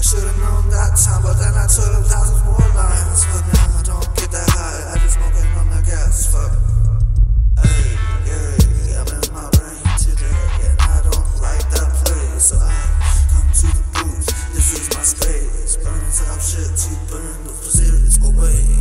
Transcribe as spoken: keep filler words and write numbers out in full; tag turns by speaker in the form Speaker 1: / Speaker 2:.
Speaker 1: Should've known that time, but then I took a thousand more lines. But now I don't get that high, I just smoking on the gas. Fuck. Hey, yeah, I'm in my brain today, and I don't like that place. So I come to the booth, this is my space. Burning up shit to burn the facilities away.